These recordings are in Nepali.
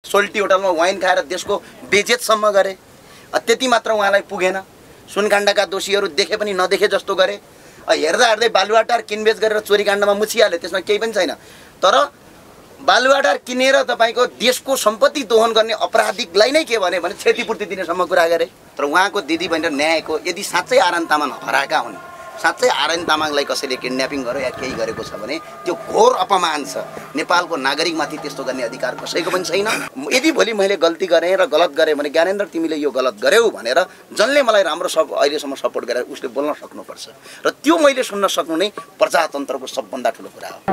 सोल्टी होटलमा वाइन खाएर देशको बेजेतसम्म गरे। त्यति मात्र उहाँलाई पुगेन, सुनकाण्डका दोषीहरू देखे पनि नदेखे जस्तो गरे। हेर्दा हेर्दै बालुवाटार किनबेच गरेर चोरीकाण्डमा मुछिहाले, त्यसमा केही पनि छैन। तर बालुवाटार किनेर तपाईँको देशको सम्पत्ति दोहन गर्ने अपराधीलाई नै के भने क्षतिपूर्ति दिनेसम्म कुरा गरे। तर उहाँको दिदी बहिनी न्यायको यदि साँच्चै आर्यन तामाङ हराएका हुन्, साँच्चै आर्यन तामाङलाई कसैले किडन्यापिङ गर्यो या केही गरेको छ भने त्यो घोर अपमान छ। नेपालको नागरिकमाथि त्यस्तो गर्ने अधिकार कसैको पनि छैन। यदि भोलि मैले गल्ती गरेँ र गलत गरेँ भने ज्ञानेन्द्र तिमीले यो गलत गर्यौ भनेर जसले मलाई राम्रो अहिलेसम्म सपोर्ट गरेर उसले बोल्न सक्नुपर्छ र त्यो मैले सुन्न सक्नु नै प्रजातन्त्रको सबभन्दा ठुलो कुरा हो।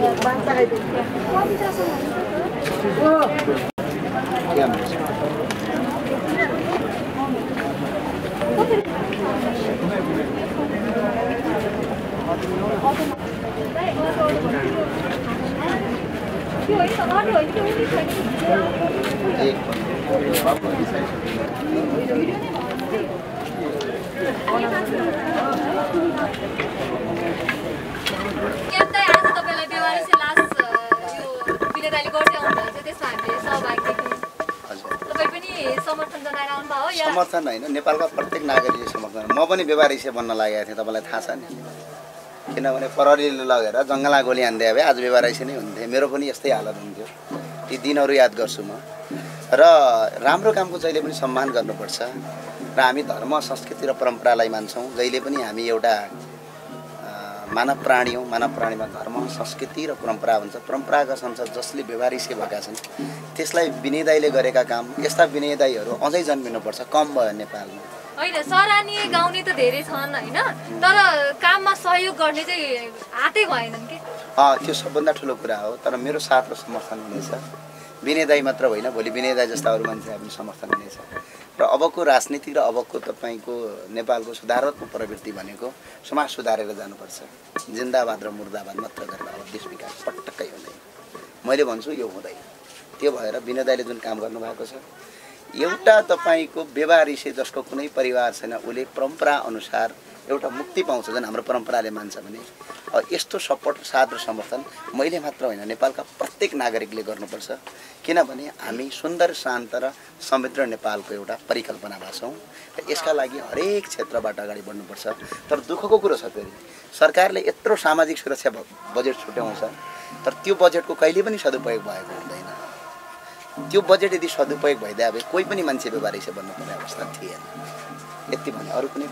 समर्थन होइन, नेपालका प्रत्येक नागरिकले समर्थन। म पनि व्यवहारिक बन्न लागेको थिएँ, तपाईँलाई थाहा छ नि। किनभने प्रहरीले लगेर जङ्गला गोली हान्दै भए आज व्यवहारिक नै हुन्थ्यो। मेरो पनि यस्तै हालत हुन्थ्यो। ती दिनहरू याद गर्छु म। र राम्रो कामको जहिले पनि सम्मान गर्नुपर्छ र हामी धर्म संस्कृति र परम्परालाई मान्छौँ। जहिले पनि हामी एउटा मानव प्राणी हौँ। मानव प्राणीमा धर्म संस्कृति र परम्परा हुन्छ। परम्परागत संसार जसले व्यवहारिक भएका छन् त्यसलाई विनय दाइले गरेका काम, यस्ता विनय दाइहरू अझै जन्मिनुपर्छ। कम भयो नेपालमा। होइन, सराहनीय गाउने त धेरै छन् होइन, तर काममा सहयोग गर्ने चाहिँ हातै भएनन् कि। त्यो सबभन्दा ठुलो कुरा हो। तर मेरो साथ र समर्थन हुनेछ। विनय दाइ मात्र होइन, भोलि विनय दाइ जस्ता अरू मान्छेहरू पनि समर्थन हुनेछ। र अबको राजनीति र अबको तपाईँको नेपालको सुधारात्मक प्रवृत्ति भनेको समाज सुधारेर जानुपर्छ। जिन्दाबाद र मुर्दाबाद मात्र गरेर अब देश विकास पटक्कै हुँदैन। मैले भन्छु यो हुँदैन। त्यो भएर विनय दाइले जुन काम गर्नुभएको छ, एउटा तपाईँको व्यवहारिक जसको कुनै परिवार छैन उसले परम्परा अनुसार एउटा मुक्ति पाउँछ जुन हाम्रो परम्पराले मान्छ भने यस्तो सपोर्ट साथ र समर्थन मैले मात्र होइन नेपालका प्रत्येक नागरिकले गर्नुपर्छ। किनभने हामी सुन्दर शान्त र समृद्ध नेपालको एउटा परिकल्पनामा छौँ र यसका लागि हरेक क्षेत्रबाट अगाडि बढ्नुपर्छ। तर दुःखको कुरो छ, फेरि सरकारले यत्रो सामाजिक सुरक्षा बजेट छुट्याउँछ तर त्यो बजेटको कहिले पनि सदुपयोग भएको हुँदैन। त्यो बजेट यदि सदुपयोग भइदिए भए कोही पनि मान्छे व्यवहारिक बन्नुपर्ने अवस्था थिएन। यति भने अरू कुनै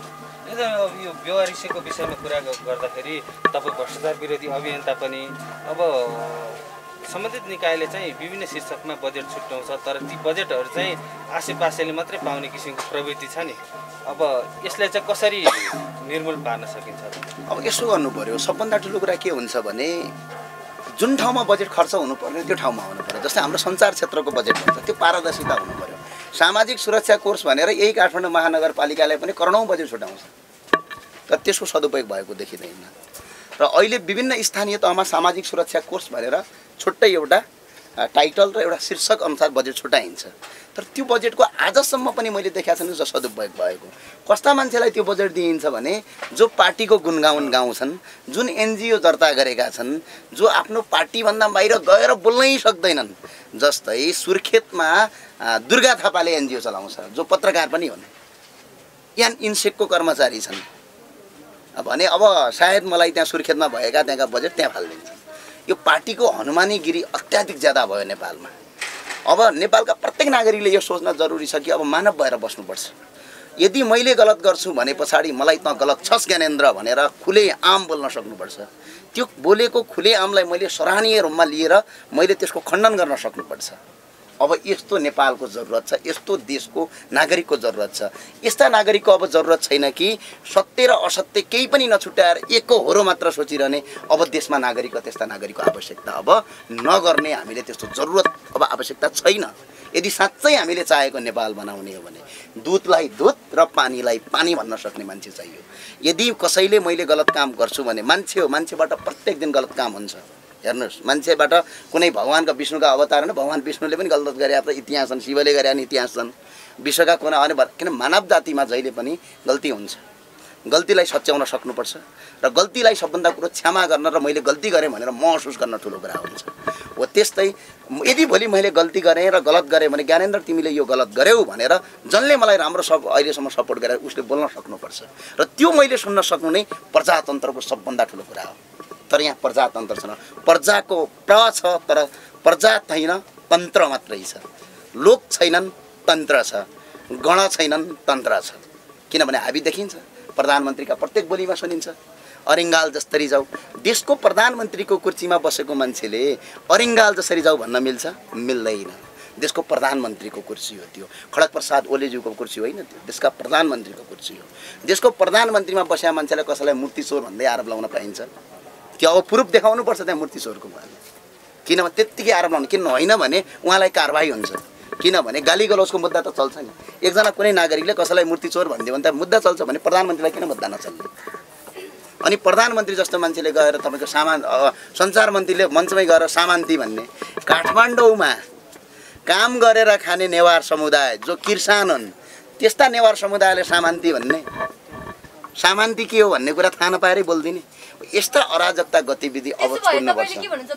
यो व्यवहारिकको विषयमा कुरा गर्दाखेरि तपाईँ भ्रष्टाचार विरोधी अभियन्ता पनि अब सम्बन्धित निकायले चाहिँ विभिन्न शीर्षकमा बजेट छुट्याउँछ तर ती बजेटहरू चाहिँ आसेपासेले मात्रै पाउने किसिमको प्रवृत्ति छ नि। अब यसलाई चाहिँ कसरी निर्मूल पार्न सकिन्छ? अब यसो गर्नु पर्यो। सबभन्दा ठुलो कुरा के हुन्छ भने जुन ठाउँमा बजेट खर्च हुनुपर्ने त्यो ठाउँमा हुनु पर्यो। जस्तै हाम्रो सञ्चार क्षेत्रको बजेट हुन्छ त्यो पारदर्शिता हुनु पर्यो। सामाजिक सुरक्षा कोष भनेर यही काठमाडौँ महानगरपालिकाले पनि करोडौँ बजेट छुटाउँछ तर त्यसको सदुपयोग भएको देखिँदैन। र अहिले विभिन्न स्थानीय तहमा सामाजिक सुरक्षा कोष भनेर छुट्टै एउटा टाइटल र एउटा शीर्षक अनुसार बजेट छुटाइन्छ तर त्यो बजेटको आजसम्म पनि मैले देखाएको छैन जो सदुपयोग भएको। कस्ता मान्छेलाई त्यो बजेट दिइन्छ भने जो पार्टीको गुणगान गाउँछन्, जुन एनजिओ दर्ता गरेका छन्, जो आफ्नो पार्टीभन्दा बाहिर गएर बोल्नै सक्दैनन्। जस्तै सुर्खेतमा दुर्गा थापाले एनजिओ चलाउँछ जो पत्रकार पनि हुन्, यहाँ इन्सेकको कर्मचारी छन् भने अब सायद मलाई त्यहाँ सुर्खेतमा भएका त्यहाँका बजेट त्यहाँ फालिदिन्छ। यो पार्टीको हनुमानीगिरी अत्याधिक ज्यादा भयो नेपालमा। अब नेपालका प्रत्येक नागरिकले यो सोच्न जरुरी छ कि अब मानव भएर बस्नुपर्छ। यदि मैले गलत गर्छु भने पछाडि मलाई त गलत छस् ज्ञानेन्द्र भनेर खुले आम बोल्न सक्नुपर्छ। त्यो बोलेको खुले आमलाई मैले सराहनीय रूपमा लिएर मैले त्यसको खण्डन गर्न सक्नुपर्छ। अब यस्तो नेपालको जरुरत छ, यस्तो देशको नागरिकको जरुरत छ। यस्ता नागरिकको अब जरुरत छैन कि सत्य र असत्य केही पनि नछुट्याएर एकको होरो मात्र सोचिरहने। अब देशमा नागरिक त्यस्ता नागरिकको आवश्यकता अब नगर्ने हामीले त्यस्तो जरुरत अब आवश्यकता छैन। यदि साँच्चै हामीले चाहेको नेपाल बनाउने हो भने दुधलाई दुध र पानीलाई पानी भन्न सक्ने मान्छे चाहियो। यदि कसैले मैले गलत काम गर्छु भने मान्छे हो, मान्छेबाट प्रत्येक दिन गलत काम हुन्छ। हेर्नुहोस्, मान्छेबाट कुनै भगवान्का विष्णुका अवतार होइन, भगवान् विष्णुले पनि गलत गरे त इतिहास छन्, शिवले गरे नि इतिहास छन्, विश्वका कुनै अनि किन मानव जातिमा जहिले पनि गल्ती हुन्छ। गल्तीलाई सच्याउन सक्नुपर्छ र गल्तीलाई सबभन्दा कुरो क्षमा गर्न र मैले गल्ती गरेँ भनेर महसुस गर्न ठुलो कुरा हुन्छ। हो त्यस्तै यदि भोलि मैले गल्ती गरेँ र गलत गरेँ भने ज्ञानेन्द्र तिमीले यो गलत गर्यौ भनेर जसले मलाई राम्रो अहिलेसम्म सपोर्ट गरेर उसले बोल्न सक्नुपर्छ र त्यो मैले सुन्न सक्नु नै प्रजातन्त्रको सबभन्दा ठुलो कुरा हो। तर यहाँ प्रजातन्त्र छैन, प्रजाको प्र छ तर प्रजा छैन, तन्त्र मात्रै छ। लोक छैनन्, तन्त्र छ, गण छैनन्, तन्त्र छ। किनभने हामी देखिन्छ प्रधानमन्त्रीका प्रत्येक बोलीमा सुनिन्छ अरिङ्गाल जस्तरी जाऊ। देशको प्रधानमन्त्रीको कुर्सीमा बसेको मान्छेले अरिङ्गाल जसरी जाऊ भन्न मिल्छ? मिल्दैन। देशको प्रधानमन्त्रीको कुर्सी हो त्यो, खड्ग प्रसाद ओलीज्यूको कुर्सी होइन त्यो, देशका प्रधानमन्त्रीको कुर्सी हो। देशको प्रधानमन्त्रीमा बसेका मान्छेलाई कसैलाई मूर्तिचोर भन्दै आरोप लगाउन पाइन्छ? त्यो अब प्रुफ देखाउनुपर्छ त्यहाँ मूर्तिचोरको भएन। किनभने त्यत्तिकै आरोप लगाउनु, किन होइन भने उहाँलाई कारबाही हुन्छ। किनभने गाली गलौजको मुद्दा त चल्छ नि। एकजना कुनै नागरिकले कसैलाई मूर्तिचोर भनिदियो भने त मुद्दा चल्छ भने प्रधानमन्त्रीलाई किन मुद्दा नचल्ने? अनि प्रधानमन्त्री जस्तो मान्छेले गएर तपाईँको सञ्चार मन्त्रीले मञ्चमै गएर सामान्ती भन्ने, काठमाडौँमा काम गरेर खाने नेवार समुदाय जो किसान हुन् त्यस्ता नेवार समुदायले सामान्ती भन्ने, सामान्ती के हो भन्ने कुरा थाहा नपाएरै बोलिदिने, यस्ता अराजकता गतिविधि अब छोड्नुपर्छ।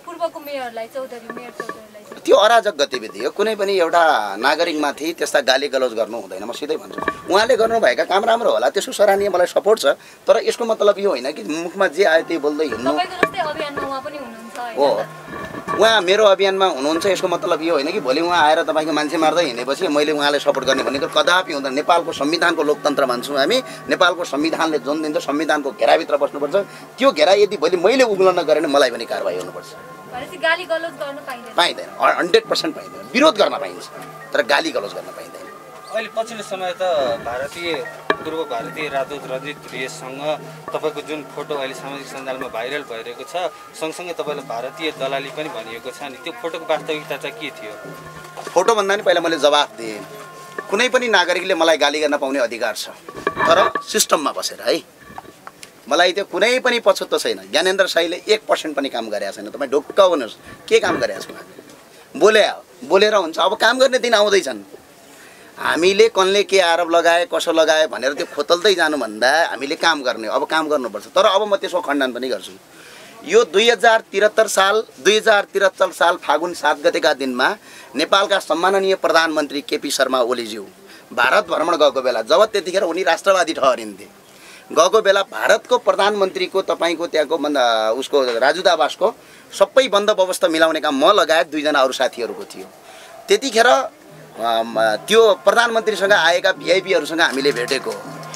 त्यो अराजक गतिविधि हो। कुनै पनि एउटा नागरिकमाथि त्यस्ता गाली गलौज गर्नु हुँदैन, म सिधै भन्छु। उहाँले गर्नुभएका काम राम्रो होला, त्यसो सराहनीय, मलाई सपोर्ट छ। तर यसको मतलब यो होइन कि मुखमा जे आयो त्यही बोल्दै हिँड्नु हो। उहाँ मेरो अभियानमा हुनुहुन्छ, यसको मतलब यो होइन कि भोलि उहाँ आएर तपाईँको मान्छे मार्दै हिँडेपछि मैले उहाँलाई सपोर्ट गर्ने भनेको कदापि हुँदैन। नेपालको संविधानको लोकतन्त्र मान्छौँ हामी। नेपालको संविधानले जुन दिन्छ संविधानको घेराभित्र बस्नुपर्छ। त्यो घेरा यदि भोलि मैले उग्लन गरेँ भने मलाई पनि कारबाही हुनुपर्छ। पाइँदैन, 100% पाइँदैन। विरोध गर्न पाइन्छ तर गाली गलौज गर्न पाइँदैन। अहिले पछिल्लो समय त पूर्व भारतीय राजदूत रञ्जित रिएससँग तपाईँको जुन फोटो अहिले सामाजिक सञ्जालमा भाइरल भइरहेको छ, सँगसँगै तपाईँले भारतीय दलाली पनि भनिएको छ नि, त्यो फोटोको वास्तविकता चाहिँ के थियो? फोटो भन्दा नि पहिला मैले जवाफ दिएँ। कुनै पनि नागरिकले मलाई गाली गर्न पाउने अधिकार छ, तर सिस्टममा बसेर है। मलाई त्यो कुनै पनि पछुतो छैन। ज्ञानेन्द्र साईले 1% पनि काम गरेका छैन। तपाईँ ढुक्क हुनुहोस्, के काम गरेका छु? बोलेर हुन्छ। अब काम गर्ने दिन आउँदैछन्। हामीले कसले के आरोप लगाए कसो लगाए भनेर त्यो खोतल्दै जानुभन्दा हामीले काम गर्ने, अब काम गर्नुपर्छ। तर अब म त्यसको खण्डन पनि गर्छु। यो 2073 साल फागुन 7 गतेका दिनमा नेपालका सम्माननीय प्रधानमन्त्री केपी शर्मा ओलीज्यू भारत भ्रमण गएको बेला, जब त्यतिखेर उनी राष्ट्रवादी ठहरिन्थे, गएको बेला भारतको प्रधानमन्त्रीको तपाईँको त्यहाँको उसको राजुदावासको सबै बन्दोबस्त मिलाउने काम म लगायत 2 जना अरू साथीहरूको थियो। त्यतिखेर त्यो प्रधानमन्त्रीसँग आएका भिआइपीहरूसँग हामीले भेटेको,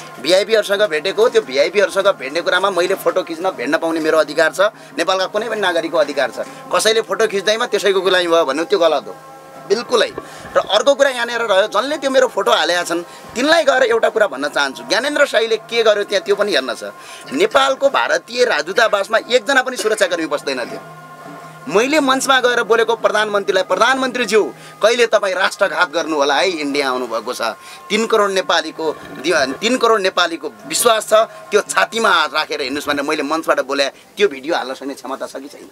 त्यो भिआइपीहरूसँग भेट्ने कुरामा मैले फोटो खिच्न भेट्न पाउने मेरो अधिकार छ। नेपालका कुनै पनि नागरिकको अधिकार छ। कसैले फोटो खिच्दैमा त्यसैको गुलामी भयो भन्नु त्यो गलत हो, बिल्कुलै। र अर्को कुरा यहाँनिर रह्यो, जसले त्यो मेरो फोटो हालेका छन् तिनलाई गएर एउटा कुरा भन्न चाहन्छु। ज्ञानेन्द्र साईले के गर्यो त्यहाँ त्यो पनि हेर्न छ। नेपालको भारतीय राजदूतावासमा एकजना पनि सुरक्षाकर्मी बस्दैन थियो। मैले मञ्चमा गएर बोलेको प्रधानमन्त्रीलाई, प्रधानमन्त्रीज्यू कहिले तपाईँ राष्ट्रघात गर्नु होला है, इन्डिया आउनुभएको छ, 3 करोड नेपालीको विश्वास छ, त्यो छातीमा हात राखेर हिँड्नुहोस् भनेर मैले मञ्चबाट बोले। त्यो भिडियो हाल्न सक्ने क्षमता छ कि छैन?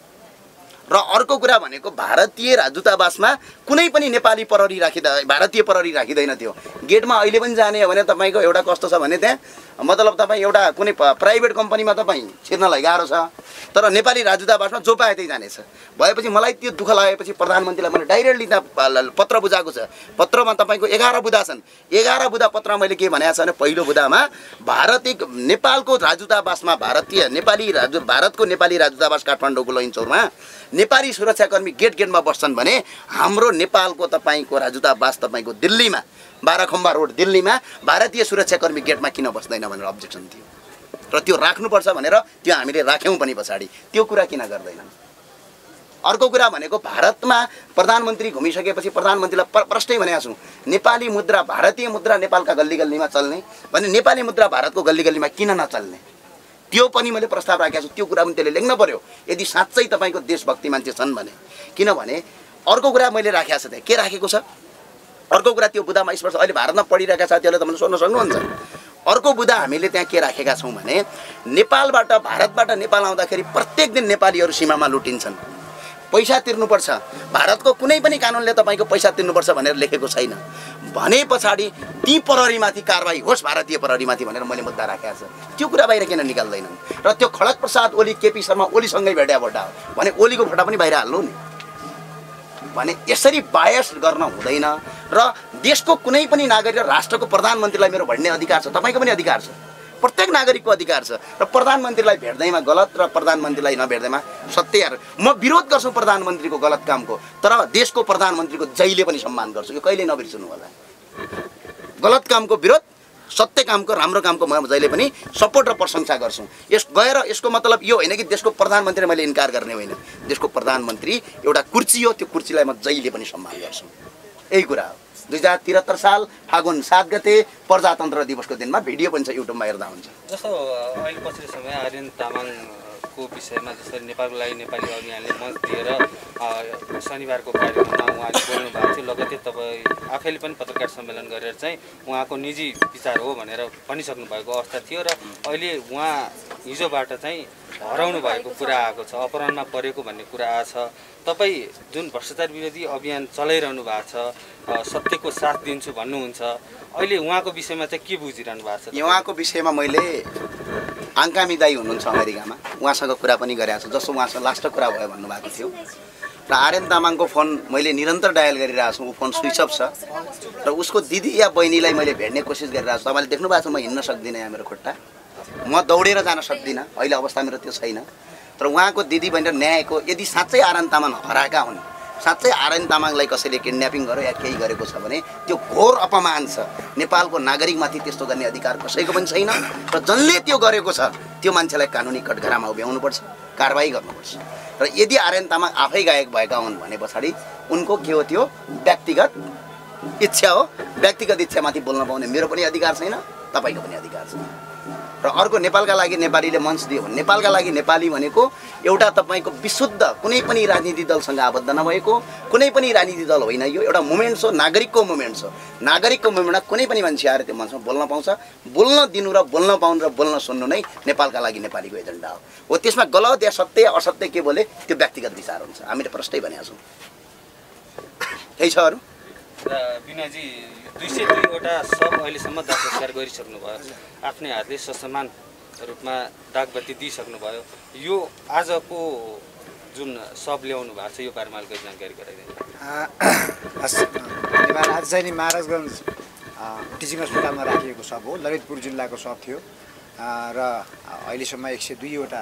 र अर्को कुरा भनेको भारतीय राजदूतावासमा कुनै पनि नेपाली प्रहरी भारतीय प्रहरी राखिँदैन थियो। गेटमा अहिले पनि जाने हो भने तपाईँको एउटा कस्तो छ भने त्यहाँ मतलब तपाईँ एउटा कुनै प्राइभेट कम्पनीमा तपाईँ छिर्नलाई गाह्रो छ, तर नेपाली राजदूतावासमा जो पाए त्यही जानेछ। भएपछि मलाई त्यो दुःख लागेपछि प्रधानमन्त्रीलाई मैले डाइरेक्टली त्यहाँ पत्र बुझाएको छ। पत्रमा तपाईँको 11 बुँदा छन्। 11 बुँदा पत्रमा मैले के भनेको छ भने पहिलो बुँदामा नेपालको राजदूतावासमा भारतको नेपाली राजदूतावास काठमाडौँको लैनचौरमा नेपाली सुरक्षाकर्मी गेटमा बस्छन् भने हाम्रो नेपालको तपाईँको राजदूतावास तपाईँको दिल्लीमा 12 खम्बा रोड दिल्लीमा भारतीय सुरक्षाकर्मी गेटमा किन बस्दैन भनेर अब्जेक्सन थियो। र त्यो राख्नुपर्छ भनेर त्यो हामीले राख्यौँ पनि पछाडि। त्यो कुरा किन गर्दैनन्? अर्को कुरा भनेको भारतमा प्रधानमन्त्री घुमिसकेपछि प्रधानमन्त्रीलाई प्रश्नै भनेको छु, नेपाली मुद्रा भारतीय मुद्रा नेपालका गल्ली गल्लीमा चल्ने भने नेपाली मुद्रा भारतको गल्ली गल्लीमा किन नचल्ने? त्यो पनि मैले प्रस्ताव राखेको छु। त्यो कुरा पनि त्यसले लेख्न पर्यो यदि साँच्चै तपाईँको देशभक्ति मान्छे छन् भने। किनभने अर्को कुरा मैले राखेको छ त्यहाँ के राखेको छ, अर्को कुरा त्यो बुदामा स्पष्ट। अहिले भारतमा पढिरहेका साथीहरूले तपाईँले सोध्न सक्नुहुन्छ। अर्को बुदा हामीले त्यहाँ के राखेका छौँ भने भारतबाट नेपाल आउँदाखेरि प्रत्येक दिन नेपालीहरू सीमामा लुटिन्छन्। पैसा तिर्नुपर्छ, भारतको कुनै पनि कानुनले तपाईँको पैसा तिर्नुपर्छ भनेर लेखेको छैन भने पछाडि ती प्रहरीमाथि कारबाही होस्, भारतीय प्रहरीमाथि भनेर मैले मुद्दा राखेको छ। त्यो कुरा बाहिर किन निकाल्दैनन्? र त्यो खड्ग प्रसाद ओली, केपी शर्मा ओलीसँगै भेट्या भोटा हो भने ओलीको भोटा पनि बाहिर हाल्नु नि भने यसरी बायस गर्न हुँदैन। र देशको कुनै पनि नागरिक र राष्ट्रको प्रधानमन्त्रीलाई मेरो भन्ने अधिकार छ, तपाईँको पनि अधिकार छ, प्रत्येक नागरिकको अधिकार छ। र प्रधानमन्त्रीलाई भेट्दैमा गलत र प्रधानमन्त्रीलाई नभेट्दैमा सत्य। म विरोध गर्छु प्रधानमन्त्रीको गलत कामको, तर देशको प्रधानमन्त्रीको जहिले पनि सम्मान गर्छु, यो कहिले नबिर्सनु होला। गलत कामको विरोध, सत्य कामको, राम्रो कामको म जहिले पनि सपोर्ट र प्रशंसा गर्छु। यसको मतलब यो होइन कि देशको प्रधानमन्त्री मैले इन्कार गर्ने होइन। देशको प्रधानमन्त्री एउटा कुर्सी हो, त्यो कुर्सीलाई म जहिले पनि सम्मान गर्छु। यही कुरा हो। 2073 साल फागुन 7 गते प्रजातन्त्र दिवसको दिनमा भिडियो पनि छ, युट्युबमा हेर्दा हुन्छ। जस्तो अहिले पछिल्लो समय आर्यन तामाङको विषयमा जसरी नेपालको लागि नेपाली अभियानले मञ्च दिएर शनिबारको कार्यक्रममा उहाँले बोल्नु भएको थियो, लगत्तै तपाईँ आफैले पनि पत्रकार सम्मेलन गरेर चाहिँ उहाँको निजी विचार हो भनेर भनिसक्नु भएको अवस्था थियो। र अहिले उहाँ हिजोबाट चाहिँ हराउनु भएको कुरा आएको छ, अपराधमा परेको भन्ने कुरा आएको छ। तपाईँ जुन भ्रष्टाचार विरोधी अभियान चलाइरहनु भएको छ, सत्यको साथ दिन्छु भन्नुहुन्छ, अहिले उहाँको विषयमा चाहिँ के बुझिरहनु भएको छ? उहाँको विषयमा मैले आङ्कामी दाई हुनुहुन्छ अमेरिकामा, उहाँसँग कुरा पनि गरेको छु। जस्तो उहाँसँग लास्ट कुरा भयो भन्नुभएको थियो र आर्यन तामाङको फोन मैले निरन्तर डायल गरिरहेको छु, ऊ फोन स्विच अफ छ र उसको दिदी या बहिनीलाई मैले भेट्ने कोसिस गरिरहेको छु। तपाईँले देख्नु भएको छ, म हिँड्न सक्दिनँ, यहाँ मेरो खुट्टा, म दौडेर जान सक्दिनँ, अहिले अवस्था मेरो त्यो छैन। तर उहाँको दिदी बहिनी र न्यायको यदि साँच्चै आर्यन तामाङ हराएका हुन्, साँच्चै आर्यन तामाङलाई कसैले किडन्यापिङ गर्यो या केही गरेको छ भने त्यो घोर अपमान छ। नेपालको नागरिकमाथि त्यस्तो गर्ने अधिकार कसैको पनि छैन र जसले त्यो गरेको छ त्यो मान्छेलाई कानुनी कठघरामा उभ्याउनुपर्छ, कारबाही गर्नुपर्छ। र यदि आर्यन तामाङ आफै गायक भएका हुन् भने पछाडि उनको के हो, त्यो व्यक्तिगत इच्छा हो। व्यक्तिगत इच्छामाथि बोल्न पाउने मेरो पनि अधिकार छैन, तपाईँको पनि अधिकार छैन। र अर्को, नेपालका लागि नेपालीले मञ्च दियो भने, नेपालका लागि नेपाली भनेको एउटा तपाईँको विशुद्ध कुनै पनि राजनीति दलसँग आबद्ध नभएको कुनै पनि राजनीति दल होइन, यो एउटा मुभमेन्ट हो, नागरिकको मुभमेन्ट हो। नागरिकको मुभमेन्टमा कुनै पनि मान्छे आएर त्यो मञ्चमा बोल्न पाउँछ, बोल्न दिनु र बोल्न पाउनु र बोल्न सुन्नु नै नेपालका लागि नेपालीको एजेन्डा हो। त्यसमा गलत या सत्य असत्य के बोले त्यो व्यक्तिगत विचार हुन्छ, हामीले प्रष्टै भनेका छौँ। त्यही छ। अरू बिनाजी 202वटा सब अहिलेसम्म दाह संस्कार गरिसक्नुभयो, आफ्नै हातले ससमान रूपमा दागबत्ती दिइसक्नुभयो। यो आजको जुन सब ल्याउनु भएको छ यो बारेमा अलिकति जानकारी गराइदिनु। धन्यवाद। आज चाहिँ नि महाराजगञ्ज टिचिङ अस्पतालमा राखिएको सब हो, ललितपुर जिल्लाको सब थियो र अहिलेसम्म 102वटा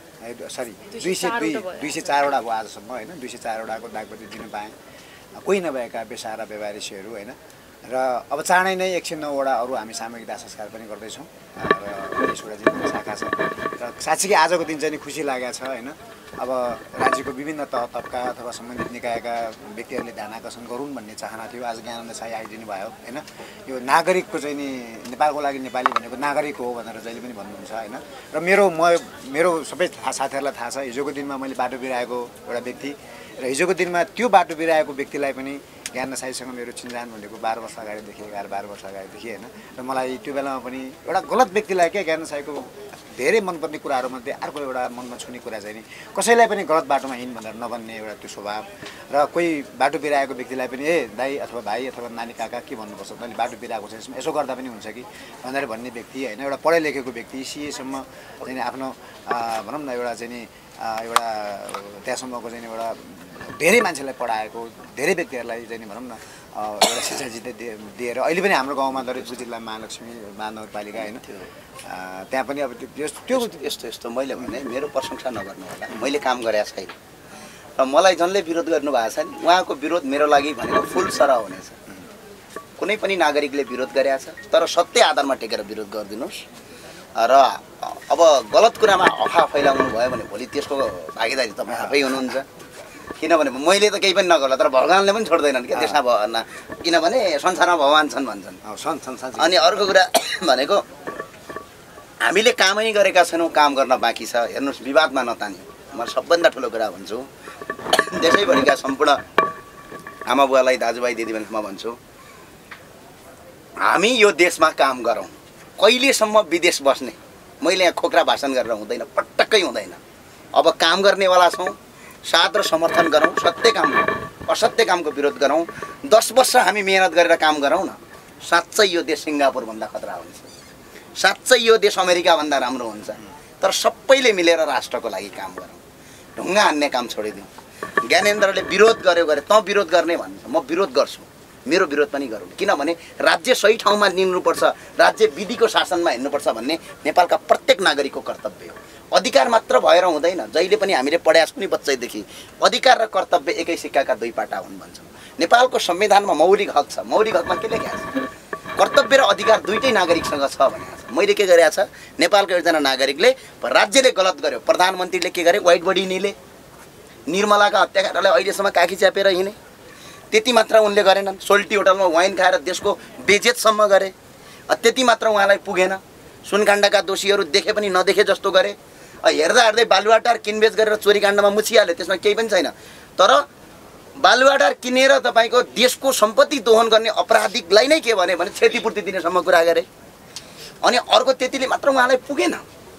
204वटा भयो आजसम्म होइन। 204वटाको दागबत्ती दिन पाएँ, कोही नभएका बेसारा व्यवहारिसीहरू होइन। र अब चाँडै नै 109वटा अरू हामी सामूहिक दाह संस्कार पनि गर्दैछौँ र 20वटा जिल्लामा शाखा छ। र साँच्चीकै आजको दिन चाहिँ खुसी लागेको छ होइन। अब राज्यको विभिन्न तह तबका अथवा सम्बन्धित निकायका व्यक्तिहरूले ध्यान आकर्षण गरून् भन्ने चाहना थियो। आज ज्ञानन्द साई आइदिनु भयो होइन। यो नागरिकको चाहिँ नि नेपालको लागि नेपाली भनेको नागरिक हो भनेर जहिले पनि भन्नुहुन्छ होइन। र मेरो सबै साथीहरूलाई थाहा छ, हिजोको दिनमा मैले बाटो बिराएको एउटा व्यक्ति र हिजोको दिनमा त्यो बाटो बिराएको व्यक्तिलाई पनि ज्ञानन्द साईसँग मेरो चिन्जान भनेको 12 वर्ष अगाडिदेखि 11-12 वर्ष अगाडिदेखि होइन। र मलाई त्यो बेलामा पनि एउटा गलत व्यक्तिलाई क्या ज्ञानन्द साईको धेरै मनपर्ने कुराहरूमध्ये अर्को एउटा मनमा छुने कुरा चाहिँ नि कसैलाई पनि गलत बाटोमा हिँड भनेर नभन्ने एउटा त्यो स्वभाव। र कोही बाटो बिराएको व्यक्तिलाई पनि दाइ अथवा भाइ अथवा नानी काका के भन्नुपर्छ, तैँले बाटो बिराएको छ यसो गर्दा पनि हुन्छ कि भनेर भन्ने व्यक्ति होइन। एउटा पढे लेखेको व्यक्ति, सिएसम्म चाहिँ आफ्नो भनौँ न एउटा चाहिँ नि एउटा त्यहाँसम्मको चाहिँ एउटा धेरै मान्छेलाई पढाएको, धेरै व्यक्तिहरूलाई चाहिँ भनौँ न एउटा शिक्षा दिएर अहिले पनि हाम्रो गाउँमा ललितपुर जिल्ला महालक्ष्मी महानगरपालिका होइन, त्यहाँ पनि अब त्यो यस्तो मैले भने मेरो प्रशंसा नगर्नु होला, मैले काम गरेको छैन र मलाई जसले विरोध गर्नुभएको छ नि उहाँको विरोध मेरो लागि भनेको फुल सरह हुनेछ। कुनै पनि नागरिकले विरोध गरेको छ तर सत्य आधारमा टेकेर विरोध गरिदिनुहोस्। र अब गलत कुरामा अफवाह फैलाउनु भयो भने भोलि त्यसको भागीदारी तपाईँ आफै हुनुहुन्छ। किनभने मैले त केही पनि नगर्ला तर भगवान्ले पनि छोड्दैनन् क्या त्यसमा भन्न, किनभने संसारमा भगवान् छन् भन्छन्। अनि अर्को कुरा भनेको हामीले कामै गरेका छैनौँ, काम गर्न बाँकी छ। हेर्नुहोस्, विवादमा नतान्यो। म सबभन्दा ठुलो कुरा भन्छु, देशैभरिका सम्पूर्ण आमा बुवालाई, दाजुभाइ दिदीबहिनीमा भन्छु, हामी यो देशमा काम गरौँ। कहिलेसम्म विदेश बस्ने, मैले यहाँ खोक्रा भाषण गरेर हुँदैन, पटक्कै हुँदैन। अब काम गर्नेवाला छौँ, साथ र समर्थन गरौँ, सत्य काम असत्य कामको विरोध गरौँ, 10 वर्ष हामी मेहनत गरेर काम गरौँ न, साँच्चै यो देश सिङ्गापुरभन्दा खतरा हुन्छ, साँच्चै यो देश अमेरिकाभन्दा राम्रो हुन्छ। तर सबैले मिलेर राष्ट्रको लागि काम गरौँ, ढुङ्गा हान्ने काम छोडिदिउँ। ज्ञानेन्द्रले विरोध गर्यो गरे, तँ विरोध गर्ने भन्छ, म विरोध गर्छु, मेरो विरोध पनि गरौँ। किनभने राज्य सही ठाउँमा लिनुपर्छ, राज्य विधिको शासनमा हिँड्नुपर्छ भन्ने नेपालका प्रत्येक नागरिकको कर्तव्य हो। अधिकार मात्र भएर हुँदैन, जहिले पनि हामीले पढाएको छु नि बच्चैदेखि, अधिकार र कर्तव्य एकै सिक्काका दुई पाटा हुन् भन्छौँ। नेपालको संविधानमा मौलिक हक छ, मौलिक हकमा के लेखेको छ? कर्तव्य र अधिकार दुइटै नागरिकसँग छ भनेको छ। मैले के गरेको छ, नेपालको एकजना नागरिकले राज्यले गलत गर्यो, प्रधानमन्त्रीले के गरे, व्हाइट बडी निले निर्मलाका हत्याकाण्डलाई अहिलेसम्म काखी च्यापेर हिँडे, त्यति मात्र उनले गरेनन्। सोल्टी होटलमा वाइन खाएर देशको बेजेतसम्म गरे, त्यति मात्र उहाँलाई पुगेन। सुनकाण्डका दोषीहरू देखे पनि नदेखे जस्तो गरे, हेर्दा हेर्दै बालुवाटार किनबेच गरेर चोरीकाण्डमा मुछिहाले, त्यसमा केही पनि छैन। तर बालुवाटार किनेर तपाईँको देशको सम्पत्ति दोहन गर्ने अपराधिकलाई नै के भने क्षतिपूर्ति दिनेसम्म कुरा गरे। अनि अर्को त्यतिले मात्र उहाँलाई पुगेन,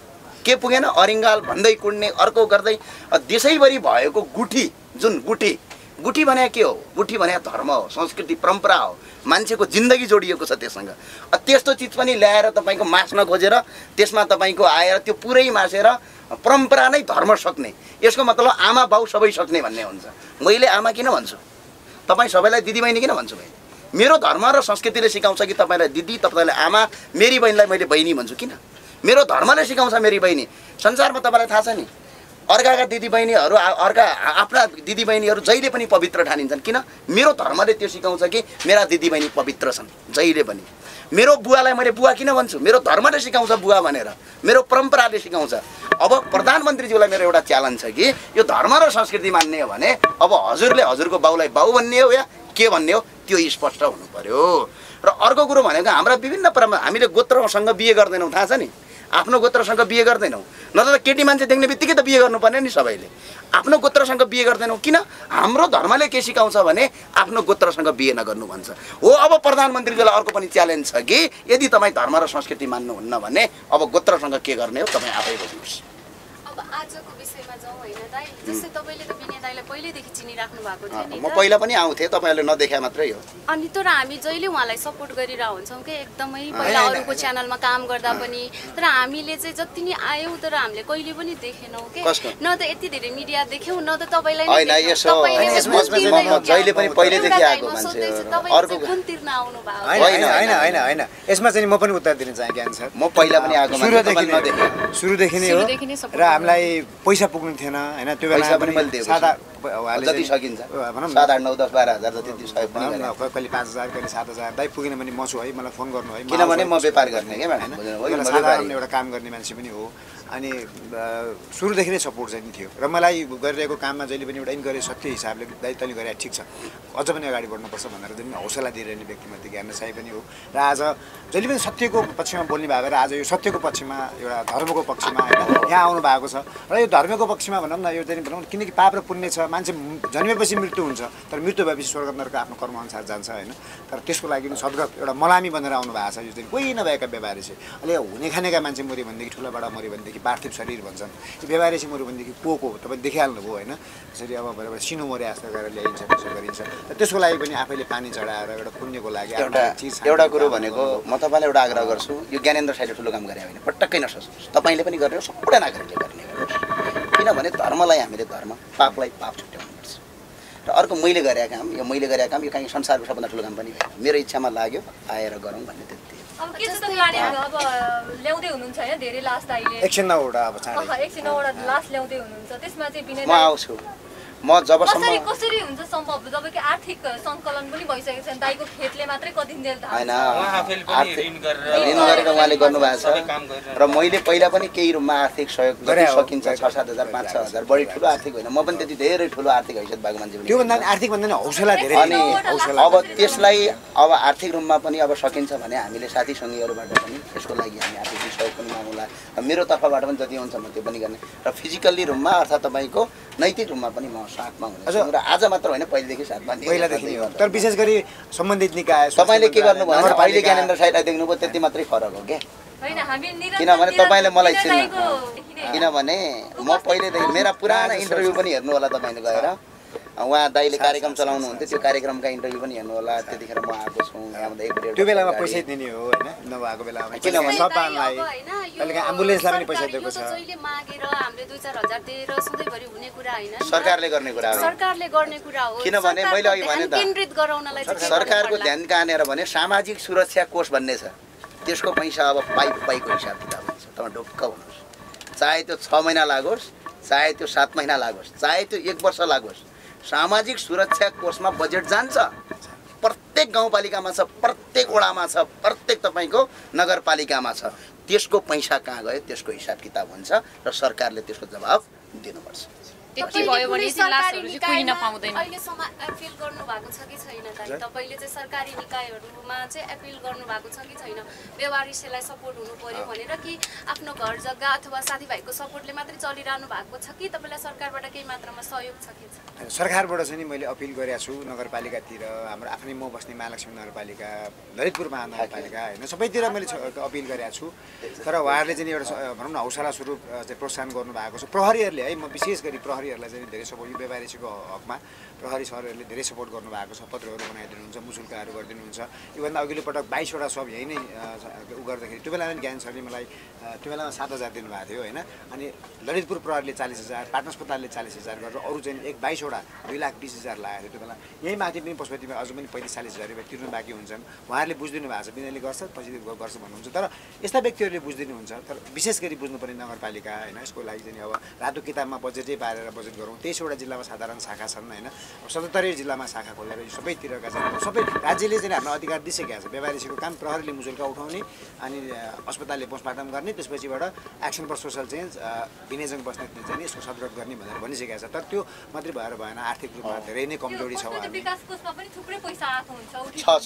के पुगेन, अरिङ्गाल भन्दै कुड्ने, अर्को गर्दै देशैभरि भएको गुठी, जुन गुठी भने के हो, गुठी भने धर्म हो, संस्कृति परम्परा हो, मान्छेको जिन्दगी जोडिएको छ त्यससँग। त्यस्तो चिज पनि ल्याएर तपाईँको मास्न खोजेर त्यसमा तपाईँको आएर त्यो पुरै मासेर परम्परा नै धर्म सक्ने, यसको मतलब आमा बाउ सबै सक्ने भन्ने हुन्छ। मैले आमा किन भन्छु, तपाईँ सबैलाई दिदीबहिनी किन भन्छु? भाइ, मेरो धर्म र संस्कृतिले सिकाउँछ कि तपाईँलाई दिदी, तपाईँलाई आमा, मेरी बहिनीलाई मैले बहिनी भन्छु किन? मेरो धर्मले सिकाउँछ मेरी बहिनी। संसारमा तपाईँलाई थाहा छ नि, अर्काका दिदीबहिनीहरू, अर्का आफ्ना दिदीबहिनीहरू जहिले पनि पवित्र ठानिन्छन्। किन? मेरो धर्मले त्यो सिकाउँछ कि मेरा दिदीबहिनी पवित्र छन् जहिले पनि। मेरो बुवालाई मैले बुवा किन भन्छु? मेरो धर्मले सिकाउँछ बुवा भनेर, मेरो परम्पराले सिकाउँछ। अब प्रधानमन्त्रीज्यूलाई मेरो एउटा च्यालेन्ज छ कि यो धर्म र संस्कृति मान्ने हो भने अब हजुरले हजुरको बाउलाई बाउ भन्ने हो या के भन्ने हो, त्यो स्पष्ट हुनु पर्यो। र अर्को कुरो भनेको हाम्रा विभिन्न परम्परा, हामीले गोत्रसँग बिहे गर्दैनौँ, थाहा छ नि, आफ्नो गोत्रसँग बिहे गर्दैनौँ। नत्र केटी मान्छे देख्ने बित्तिकै त बिहे गर्नुपर्ने नि सबैले। आफ्नो गोत्रसँग बिहे गर्दैनौँ किन? हाम्रो धर्मले के सिकाउँछ भने आफ्नो गोत्रसँग बिहे नगर्नु भन्छ। हो, अब प्रधानमन्त्रीजीलाई अर्को पनि च्यालेन्ज छ कि यदि तपाईँ धर्म र संस्कृति मान्नुहुन्न भने अब गोत्रसँग के गर्ने हो, तपाईँ आफै बुझ्नुहोस्। अब आजको विषयमा जाउँ होइन दाइ, जस्तै तपाईँले त विनय दाइलाई पहिल्यैदेखि चिनिराख्नु भएको थियो नि, म पहिला पनि आउँथेँ, तपाईँहरूले नदेखा मात्रै हो। अनि तर हामी जहिले उहाँलाई सपोर्ट गरिरहेको हुन्छौँ कि एकदमै पहिला अरूको च्यानलमा काम गर्दा पनि। तर हामीले चाहिँ जति नै आयौँ तर हामीले कहिले पनि देखेनौँ कि, न त यति धेरै मिडिया देख्यौँ, न त तपाईँलाई जहिले पनि पहिलेदेखि आएको मान्छे अर्को कुन तिर्न आउनु भएको? होइन, यसमा चाहिँ म पनि उत्तर दिन चाहेँ ज्ञान सर। म पहिला पनि आएको सुरुदेखि नै हो र हामीलाई पैसा पुग्नु थिएन होइन, त्यो बेला पनि सादा जति सकिन्छ 7, 8, 9, 10, 12 हजार जति सहयोग पनि गरेँ। कहिले 5,000 कहिले 7,000 दाइ पुगेन भने म छु है, मलाई फोन गर्नु है। किनभने म व्यापार गर्ने के होइन, साधारण एउटा काम गर्ने मान्छे पनि हो। अनि सुरुदेखि नै सपोर्ट चाहिँ थियो र मलाई गरिरहेको काममा जहिले पनि एउटा इन्करेज सत्य हिसाबले दाइ तैँले गरे ठिक छ, अझ पनि अगाडि बढ्नुपर्छ भनेर जुन हौसला दिइरहने व्यक्तिमध्ये ज्ञान साई पनि हो। र आज जहिले पनि सत्यको पक्षमा बोल्ने भएको र आज यो सत्यको पक्षमा एउटा धर्मको पक्षमा होइन यहाँ आउनु भएको छ। र यो धर्मको पक्षमा भनौँ न, यो चाहिँ भनौँ किनकि पाप र पुण्य छ, मान्छे जन्मेपछि मृत्यु हुन्छ, तर मृत्यु भएपछि स्वर्ग नरक आफ्नो कर्मअनुसार जान्छ होइन। तर त्यसको लागि पनि सद्गत एउटा मलामी बनेर आउनु भएको छ। यो चाहिँ कोही नभएका व्यवहारी चाहिँ अहिले हुने खानेका मान्छे मऱ्यो भनेदेखि ठुलाबाट मऱ्यो भनेदेखि पार्थिव शरीर भन्छन्, यो व्यवहारी चाहिँ मऱ्यो भनेदेखि को तपाईँ देखिहाल्नुभयो होइन। त्यसरी अब भएर सिनो मरे जस्तो गरेर ल्याइन्छ, त्यसो गरिन्छ। र त्यसको लागि पनि आफैले पानी चढाएर एउटा पुण्यको लागि एउटा कुरो भनेको म तपाईँलाई एउटा आग्रह गर्छु, यो ज्ञानेन्द्र साईले ठुलो काम गरे होइन, पटक्कै नसोच्नुहोस्। तपाईँले पनि गर्ने हो, सबै नागरिकले गर्ने हो। किनभने धर्मलाई हामीले धर्म, पापलाई पाप छुट्याउनुपर्छ। र अर्को मैले गरेका काम, यो कहीँ संसारको सबभन्दा ठुलो काम पनि होइन, मेरो इच्छामा लाग्यो आएर गरौँ भन्ने त्यति। अब के जस्तो प्लानिङ अब ल्याउँदै हुनुहुन्छ होइन, धेरै लास्ट अहिले एकछिन नौवटा अब 109वटा लास्ट ल्याउँदै हुनुहुन्छ, त्यसमा चाहिँ विनय म आउँछु। म जबसम्म कसरी हुन्छ सम्भव? तपाईँको आर्थिक सङ्कलन पनि भइसकेको छ, दाइको खेतले मात्रै कति दिन होइन, ऋण गरेर उहाँले गर्नुभएको छ। र मैले पहिला पनि केही रूपमा आर्थिक सहयोग गर्न सकिन्छ, 6-7 हजार 5-6 हजार, बढी ठुलो आर्थिक होइन, म पनि त्यति धेरै ठुलो आर्थिक हैसियत भएको मान्छे पनि। त्योभन्दा आर्थिक भन्दा नि हौसला धेरै। अनि अब त्यसलाई अब आर्थिक रूपमा पनि अब सकिन्छ भने हामीले साथी सङ्गीहरूबाट पनि यसको लागि हामी आर्थिक सहयोग पनि मागौँला। मेरो तर्फबाट पनि जति हुन्छ म त्यो पनि गर्ने। र फिजिकल्ली रूपमा अर्थात् तपाईँको नैतिक रूपमा पनि म साथमा हुनेछु। र आज मात्र होइन, पहिलेदेखि साथमा पहिलादेखि हो। तर विशेष गरी सम्बन्धित निकाय तपाईँले के गर्नुभयो भने अहिले ज्ञानेन्द्र साईलाई देख्नुभयो, त्यति मात्रै फरक हो क्या। होइन हामी किनभने तपाईँले मलाई चिन्नु किनभने म पहिलेदेखि मेरा पुराना इन्टरभ्यू पनि हेर्नु होला तपाईँले गएर उहाँ दाइले कार्यक्रम चलाउनुहुन्थ्यो त्यो कार्यक्रमका इन्टरभ्यू पनि हेर्नु होला त्यतिखेर म आएको छु यहाँबाट 1 डेढ त्यो बेलामा पैसा दिने हो होइन नभएको बेलामा किनभने सबलाई अहिले एम्बुलेन्सलाई पनि पैसा दिएको छ जहिले मागेर हामीले 2-4 हजार दिएर सधैँभरि हुने कुरा होइन सरकारले गर्ने कुरा हो सरकारले गर्ने कुरा हो किनभने मैले अघि भने त केन्द्रित गराउनलाई सरकारको ध्यान कहाँनिर भने सामाजिक सुरक्षा कोष भन्ने छ त्यसको पैसा अब पाइको हिसाब किताब हुन्छ तपाईँ ढुक्क हुनुहोस् चाहे त्यो 6 महिना लागोस् चाहे त्यो 7 महिना लागोस् चाहे त्यो 1 वर्ष लागोस् सामाजिक सुरक्षा कोषमा बजेट जान्छ प्रत्येक गाउँपालिकामा छ प्रत्येक वडामा छ प्रत्येक तपाईँको नगरपालिकामा छ त्यसको पैसा कहाँ गयो त्यसको हिसाब किताब हुन्छ र सरकारले त्यसको जवाब दिनुपर्छ त्यति भयो भने लासहरु चाहिँ कुहिन पाउँदैन अहिलेसम्म एपिल गर्नु भएको छ कि छैन त तपाईले चाहिँ सरकारी निकायहरुमा चाहिँ एपिल गर्नु भएको छ कि छैन व्यवहारिसेलाई सपोर्ट हुनु पर्यो भनेर कि आफ्नो घर जग्गा अथवा साथीभाइको सपोर्टले मात्रै चलिरहनु भएको छ कि तपाईलाई सरकारबाट केही मात्रामा सहयोग छ कि छैन सरकारबाट चाहिँ नि मैले अपिल गरेको छु नगरपालिकातिर हाम्रो आफ्नै म बस्ने महालक्ष्मी नगरपालिका ललितपुर महानगरपालिका हैन सबैतिर मैले अपिल गरेको छु तर उहाँहरूले चाहिँ एउटा भनौँ न हौसला स्वरूप चाहिँ प्रोत्साहन गर्नु भएको छ प्रहरीहरूले है म विशेष गरी प्रहरीहरूलाई चाहिँ धेरै सपोर्ट यो व्यवहारिसीको हकमा प्रहरी सरहरूले धेरै सपोर्ट गर्नु भएको छ पत्रहरू बनाइदिनुहुन्छ मुसुल्काहरू गरिदिनुहुन्छ योभन्दा अघिल्लो पटक 22 वटा सब यही नै उ गर्दाखेरि त्यो बेलामा ज्ञान सरले मलाई त्यो बेलामा 7,000 दिनुभएको थियो होइन अनि ललितपुर प्रहरीले 40,000 पाटन अस्पतालले 40,000 गरेर अरू चाहिँ 22 वटा 2,20,000 लागेको थियो त्यो बेला यही माथि पनि पशुपतिमा अझ पनि 45,000 रुपियाँ तिर्नु बाँकी हुन्छन् उहाँहरूले बुझिदिनु भएको छ बिनाले गर्छ पछि गर्छ भन्नुहुन्छ तर यस्ता व्यक्तिहरूले बुझिदिनुहुन्छ तर विशेष गरी बुझ्नुपर्ने नगरपालिका होइन यसको लागि चाहिँ अब रातो किताबमा बजेटै पारेर बजेट गरौँ 23वटा जिल्लामा साधारण शाखा छन् होइन अब 77 जिल्लामा शाखा खोलेर सबैतिरका चाहिँ सबै राज्यले चाहिँ हाम्रो अधिकार दिइसकेको छ व्यवहारिसीको काम प्रहरीले मुजुल्का उठाउने अनि अस्पतालले पोस्टमार्टम गर्ने त्यसपछिबाट एक्सन फर सोसल चेन्ज विनियोजन बस्नेतले चाहिँ यसको सदरत गर्ने भनेर भनिसकेको छ तर त्यो मात्रै भएर भएन आर्थिक रूपमा धेरै नै कमजोरी छ उहाँले विकास कोषमा पनि थुप्रै पैसा आएको हुन्छ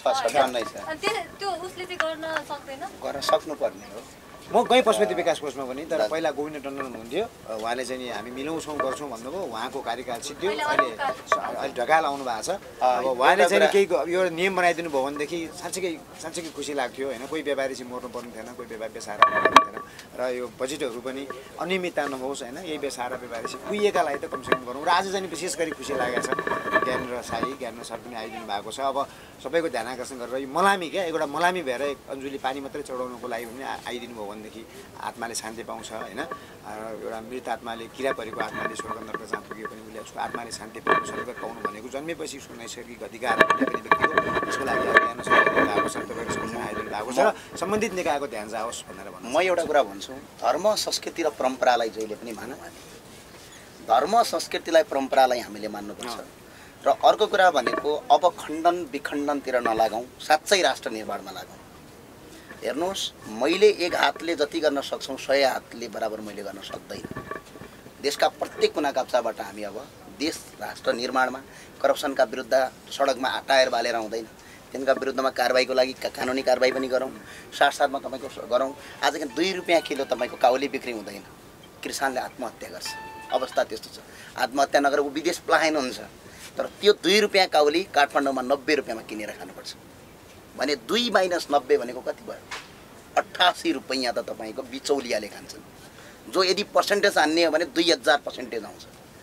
त्यो उसले चाहिँ गर्न सक्दैन गर्न सक्नुपर्ने हो म गएँ पशुपति विकास कोषमा पनि तर पहिला गोविन्द टन्डन हुनुहुन्थ्यो उहाँले चाहिँ हामी मिलाउँछौँ गर्छौँ भन्नुभयो उहाँको कार्यकाल सिद्धियो अहिले ढकाल आउनु भएको छ अब उहाँले चाहिँ केही यो नियम बनाइदिनु भयो भनेदेखि साँच्चीकै खुसी लाग्थ्यो होइन कोही व्यापारी चाहिँ मर्नु पर्ने थिएन कोही व्यापारी बेसारा पर्नु थिएन र यो बजेटहरू पनि अनियमितता नहोस् होइन यही बेसारा व्यापारी चाहिँ कुहिएकालाई त कमसेकम गरौँ र आज चाहिँ विशेष गरी खुसी लागेको छ ज्ञानेन्द्र सर पनि आइदिनु भएको छ अब सबैको ध्यान आकर्षण गरेर यो मलामी क्या एउटा मलामी भएर एक अन्जुली पानी मात्रै चढाउनुको लागि पनि आइदिनु भयो भनेदेखि आत्माले शान्ति पाउँछ होइन एउटा मृत आत्माले किरा परेको आत्माले स्वर्ग नर्क जहाँ पुग्यो पनि उसले उसको आत्माले शान्ति पाउनु स्वर्ग पाउनु भनेको जन्मेपछि उसको नैसर्गिक अधिकार पनि व्यक्तिको त्यसको लागि आइदिनु भएको छ तपाईँहरू आइदिनु भएको छ र सम्बन्धित निकायको ध्यान जाओस् भनेर भन्नु म एउटा कुरा भन्छु धर्म संस्कृति र परम्परालाई जहिले पनि मानौँ हामी धर्म संस्कृतिलाई परम्परालाई हामीले मान्नुपर्छ र अर्को कुरा भनेको अब खण्डन विखण्डनतिर नलागौँ साँच्चै राष्ट्र निर्माणमा लागौँ हेर्नुहोस् मैले एक हातले जति गर्न सक्छौँ 100 हातले बराबर मैले गर्न सक्दैन देशका प्रत्येक कुना काप्चाबाट हामी अब देश राष्ट्र निर्माणमा करप्सनका विरुद्ध सडकमा टायर बालेर आउँदैन तिनका विरुद्धमा कारबाहीको लागि कानुनी कारबाही पनि गरौँ साथसाथमा तपाईँको गरौँ आजकल 2 रुपियाँ किलो तपाईँको काउली बिक्री हुँदैन किसानले आत्महत्या गर्छ अवस्था त्यस्तो छ आत्महत्या नगरेर ऊ विदेश पलायन हुन्छ तर त्यो 2 रुपियाँ काउली काठमाडौँमा 90 रुपियाँमा किनेर खानुपर्छ भने 2 - 90 भनेको कति भयो 88 रुपियाँ त तपाईँको बिचौलियाले खान्छन् जो यदि पर्सेन्टेज हान्ने हो भने 2000% आउँछ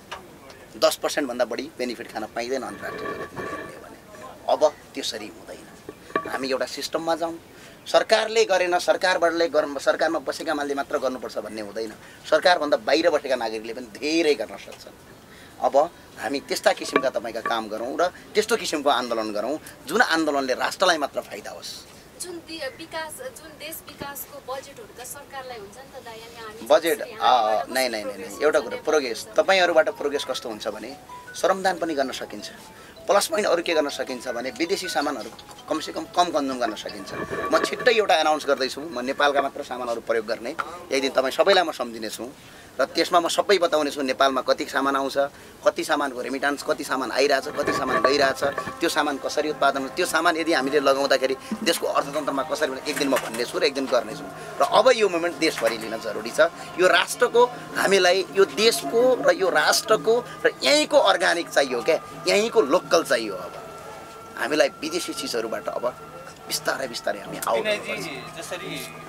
10% भन्दा बढी बेनिफिट खान पाइँदैन अन्तर्राष्ट्रिय जगतमा हेर्ने भने अब त्यसरी हुँदैन हामी एउटा सिस्टममा जाउँ सरकारले गरेन सरकारमा बसेका मान्छेले मात्र गर्नुपर्छ भन्ने हुँदैन सरकारभन्दा बाहिर बसेका नागरिकले पनि धेरै गर्न सक्छन् अब हामी त्यस्ता किसिमका तपाईँका काम गरौँ र त्यस्तो किसिमको आन्दोलन गरौँ जुन आन्दोलनले राष्ट्रलाई मात्र फाइदा होस् जुन देश विकासको बजेटहरु त सरकारलाई हुन्छ नि त दाइ अनि हामी बजेट नै एउटा कुरा प्रोग्रेस तपाईहरुबाट प्रोग्रेस कस्तो हुन्छ भने श्रमदान पनि गर्न सकिन्छ प्लस पोइन्ट अरु के गर्न सकिन्छ भने विदेशी सामानहरु कमसेकम कम कन्ज्युम गर्न सकिन्छ म छिट्टै एउटा अनाउन्स गर्दैछु म नेपालका मात्र सामानहरु प्रयोग गर्ने एक दिन तपाई सबैलाई म सम्झिने छु र त्यसमा म सबै बताउने छु नेपालमा कति सामान आउँछ कति सामानको रेमिटान्स कति सामान आइराछ कति सामान गइराछ त्यो सामान कसरी उत्पादन त्यो सामान यदि हामीले लगाउँदाखेरि देशको अर्थतन्त्रमा कसरी एक दिन म भन्ने छु र एक दिन गर्ने छु र अब यो मोमेन्ट देशभरि लिन जरुरी छ यो राष्ट्रको हामीलाई यो देशको र यो राष्ट्रको र यहीँको अर्गानिक चाहियो क्या यहीँको लोकल चाहियो अब हामीलाई विदेशी चीजहरुबाट अब बिस्तारै बिस्तारै हामी आउट जसरी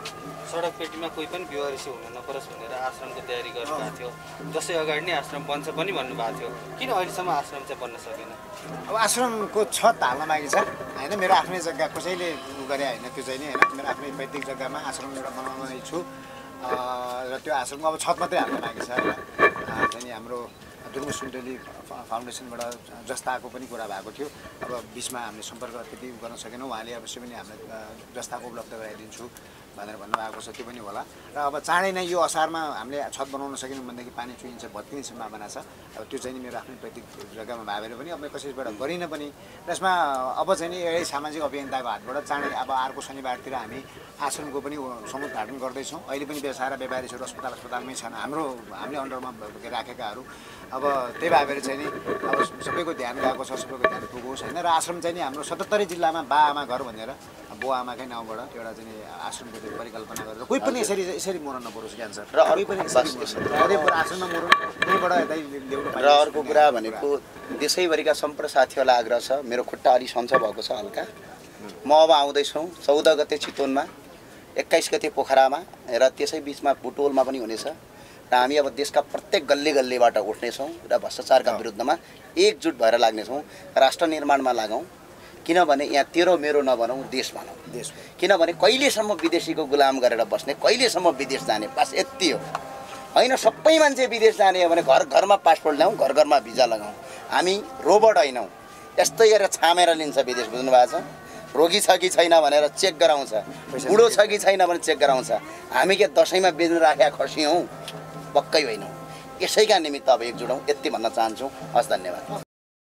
सडक पेटीमा कोही पनि बेवारिसी हुन नपरोस् भनेर आश्रमको तयारी गर्नुभएको थियो। दसैँ अगाडि नै आश्रम बन्छ पनि भन्नुभएको थियो। किन अहिलेसम्म आश्रम चाहिँ बन्न सकेन? अब आश्रमको छत हाल्न मागी छ होइन, मेरो आफ्नै जग्गा कसैले गरे होइन, त्यो चाहिँ नि होइन, मेरो आफ्नै पैतृक जग्गामा आश्रम एउटा बनाउने छु र त्यो आश्रमको अब छत मात्रै हाल्न मागी छ होइन। चाहिँ हाम्रो दुर्गा सुन्तली फाउन्डेसनबाट जस्ताको पनि कुरा भएको थियो। अब बिचमा हामीले सम्पर्क त्यति गर्न सकेनौँ, उहाँले अवश्य पनि हामीलाई जस्ताको उपलब्ध गराइदिन्छु भनेर भन्नुभएको छ, त्यो पनि होला। र अब चाँडै नै यो असारमा हामीले छत बनाउन सकेनौँ भनेदेखि पानी चुहिन्छ, भत्किने सम्भावना छ। अब त्यो चाहिँ नि मेरो आफ्नै पैतृक जग्गामा भावेर पनि अब कसैबाट गरिनँ पनि। त्यसमा अब चाहिँ नि यही सामाजिक अभियन्ताको हातबाट चाँडै अब अर्को शनिबारतिर हामी आश्रमको पनि समुद्घाटन गर्दैछौँ। अहिले पनि सारा व्यापारीहरू अस्पतालमै छन्, हामीले अन्डरमा राखेकाहरू। अब त्यही भएर चाहिँ नि अब सबैको ध्यान गएको छ, सबैको ध्यान पुगोस् होइन। र आश्रम चाहिँ नि हाम्रो 77 जिल्लामा बा आमा घर भनेर बुवा आमाकै नाउँबाट एउटा चाहिँ आश्रमको चाहिँ परिकल्पना गरेर कोही पनि यसरी मर्न नपरोस् क्यान्सर, र कोही पनि आश्रममा मरौँ त्यहीँबाट यतै ल्याउनु। र अर्को कुरा भनेको देशैभरिका सम्पूर्ण साथीहरूलाई आग्रह छ, मेरो खुट्टा अलि सन्चो भएको छ हल्का, म अब आउँदैछु 14 गते चितवनमा, 21 गते पोखरामा र त्यसै बिचमा बुटोलमा पनि हुनेछ। र हामी अब देशका प्रत्येक गल्ली गल्लीबाट उठ्नेछौँ र भ्रष्टाचारका विरुद्धमा एकजुट भएर लाग्नेछौँ। राष्ट्र निर्माणमा लागौँ, किनभने यहाँ तेरो मेरो नभनौँ, देश भनौँ। किनभने कहिलेसम्म विदेशीको गुलाम गरेर बस्ने, कहिलेसम्म विदेश जाने, बस यति हो होइन। सबै मान्छे विदेश जाने हो भने घर घरमा पासपोर्ट ल्याउँ, घर घरमा भिजा लगाउँ। हामी रोबोट होइनौँ, यस्तै गरेर छामेर लिन्छ विदेश, बुझ्नुभएको छ। रोगी छ कि छैन भनेर चेक गराउँछ, बुढो छ कि छैन भनेर चेक गराउँछ। हामी के दसैँमा बेच्नु राखेका खसी हौँ? पक्कै होइनौँ। यसैका निमित्त अब एकजुट हौँ, यति भन्न चाहन्छु। हस्, धन्यवाद।